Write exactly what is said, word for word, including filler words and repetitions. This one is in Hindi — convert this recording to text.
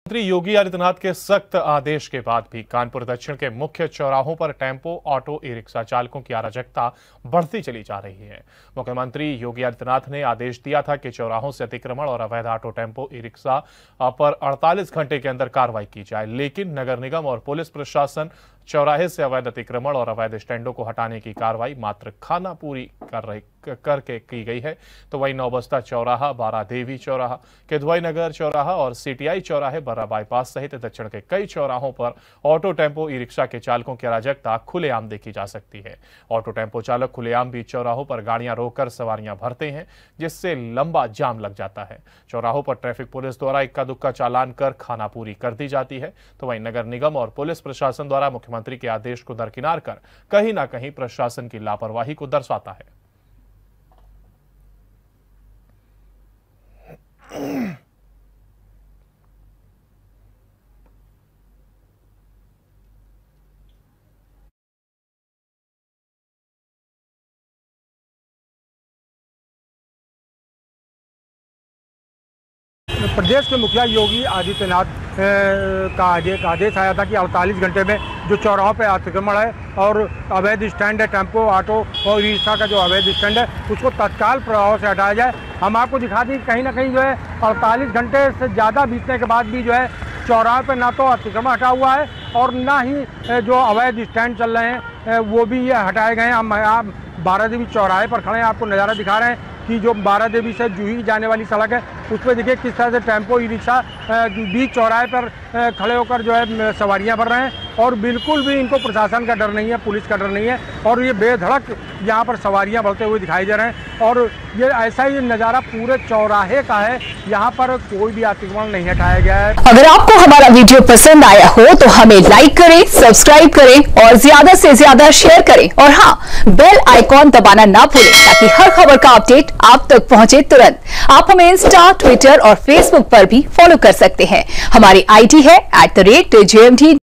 मुख्यमंत्री योगी आदित्यनाथ के सख्त आदेश के बाद भी कानपुर दक्षिण के मुख्य चौराहों पर टेम्पो, ऑटो, ई रिक्शा चालकों की अराजकता बढ़ती चली जा रही है। मुख्यमंत्री योगी आदित्यनाथ ने आदेश दिया था कि चौराहों से अतिक्रमण और अवैध ऑटो, टेम्पो, ई रिक्शा पर अड़तालीस घंटे के अंदर कार्रवाई की जाए, लेकिन नगर निगम और पुलिस प्रशासन चौराहे से अवैध अतिक्रमण और अवैध स्टैंडों को हटाने की कार्रवाई मात्र खानापुरी कर रही करके की गई है। तो वहीं नौबस्ता चौराहा, बारा देवी चौराहा, किदवई नगर चौराहा और सीटीआई चौराहे, बर्रा बाईपास सहित दक्षिण के कई चौराहों पर ऑटो, टेम्पो, ई रिक्शा के चालकों की अराजकता खुलेआम देखी जा सकती है। ऑटो टेम्पो चालक खुलेआम बीच चौराहों पर गाड़ियां रोककर सवारियां भरते हैं, जिससे लंबा जाम लग जाता है। चौराहों पर ट्रैफिक पुलिस द्वारा इक्का दुक्का चालान कर खानापुरी कर दी जाती है। तो वहीं नगर निगम और पुलिस प्रशासन द्वारा मुख्यमंत्री के आदेश को दरकिनार कर कहीं ना कहीं प्रशासन की लापरवाही को दर्शाता है। प्रदेश के मुखिया योगी आदित्यनाथ का आदेश आया था कि अड़तालीस घंटे में जो चौराहों पे अतिक्रमण है और अवैध स्टैंड है, टेम्पो, ऑटो और ई रिक्शा का जो अवैध स्टैंड है, उसको तत्काल प्रभाव से हटाया जाए। हम आपको दिखा दें कहीं ना कहीं जो है अड़तालीस घंटे से ज़्यादा बीतने के बाद भी जो है चौराहे पे ना तो अतिक्रमण हटा हुआ है और ना ही जो अवैध स्टैंड चल रहे हैं वो भी ये हटाए गए हैं। हम आप बारा देवी चौराहे पर खड़े हैं, आपको नज़ारा दिखा रहे हैं कि जो बारा देवी से जूही जाने वाली सड़क है उस पर देखिए किस तरह से टेम्पो, ई रिक्शा बीच चौराहे पर खड़े होकर जो है सवारियां भर रहे हैं और बिल्कुल भी इनको प्रशासन का डर नहीं है, पुलिस का डर नहीं है और ये बेधड़क यहाँ पर सवारियां भरते हुए दिखाई दे रहे हैं। और ये ऐसा ही नज़ारा पूरे चौराहे का है, यहाँ पर कोई भी अतिक्रमण नहीं हटाया गया है। अगर आपको हमारा वीडियो पसंद आया हो तो हमें लाइक करें, सब्सक्राइब करें और ज्यादा से ज्यादा शेयर करें और हाँ, बेल आइकॉन दबाना ना भूलें ताकि हर खबर का अपडेट आप तक पहुंचे तुरंत। आप हमें इंस्टा, ट्विटर और फेसबुक पर भी फॉलो कर सकते हैं। हमारी आईडी है at the rate J M T.